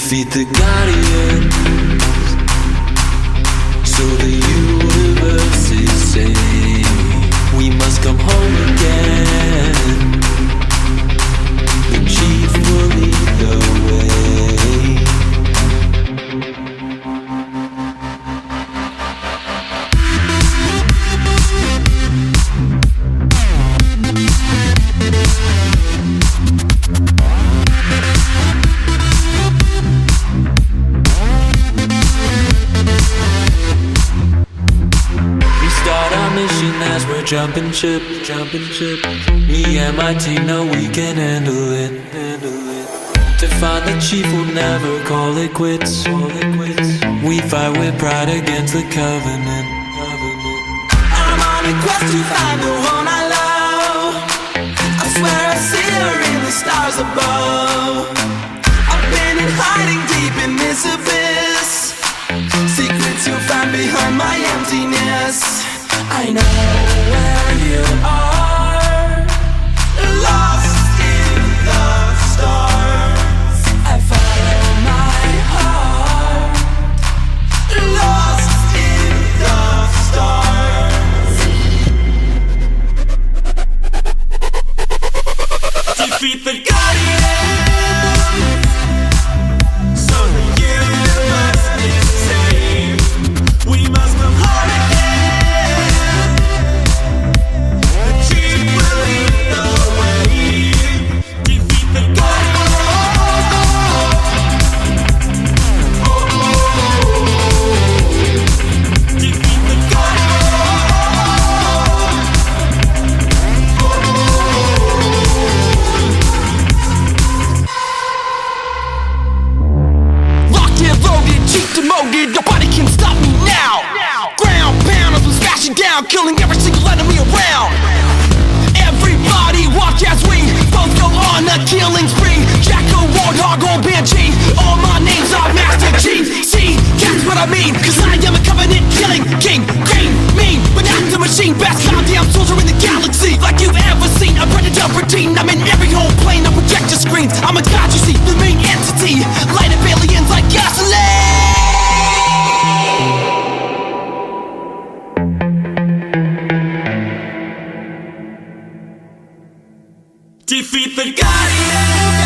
defeat the Guardians, so the universe is safe. We must come home again. The chief will lead the way. As we're jumping ship. Me and my team know we can handle it. To find the chief, we'll never call it quits. We fight with pride against the covenant. I'm on a quest to find the one I love. I swear I see her in the stars above. I've been in hiding deep in this abyss. Secrets you'll find behind my emptiness. I know where you are, lost in the stars. I follow my heart, lost in the stars. Defeat the Guardian, so the universe is safe. We must come home again. Nobody can stop me now. Ground pound as I'm smashing down, killing every single enemy around. Everybody watch as we both go on a killing spree. Jacko, Warthog, or Banshee, all my names are Master Chief. See, that's what I mean, cause I am a covenant killing king. Green, mean, but not the machine. Best goddamn soldier in the galaxy, like you've ever seen. A predator routine, I'm in every whole plane of projector screens. I'm a god, you see, the main entity. Light up aliens like gasoline. Defeat the Guardian.